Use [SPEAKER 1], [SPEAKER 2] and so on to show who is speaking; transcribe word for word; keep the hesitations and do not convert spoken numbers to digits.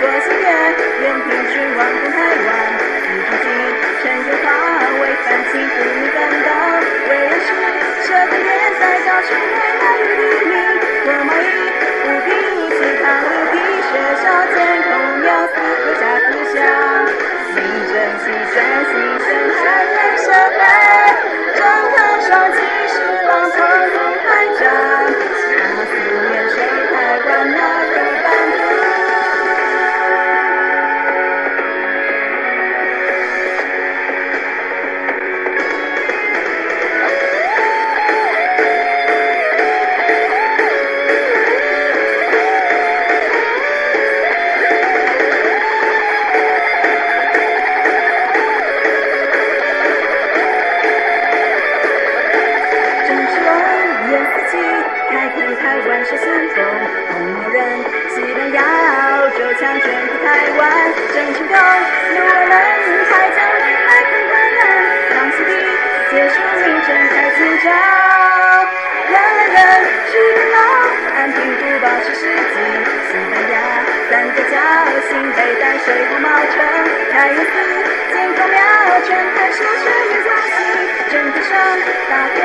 [SPEAKER 1] 过岁月，愿凭君望共台湾。自从今成就化为繁星，不你感到为人师，舍得远在高处为那雨黎明。多毛衣不平，其他无敌，学校天空要四个下思想。名正气顺，新生汉人社会，张开双臂，释放头颅海战。他思念谁台湾那个版图？开垦台湾是先锋，红毛人西南要就强卷土台湾，正清宫路人们还将人来看台湾，当四地结束名城开清朝，人人人去不老，安平古堡是世纪，西班牙三个角，新北淡水红毛城，开元寺建孔庙，全台数学与关系，整体上大。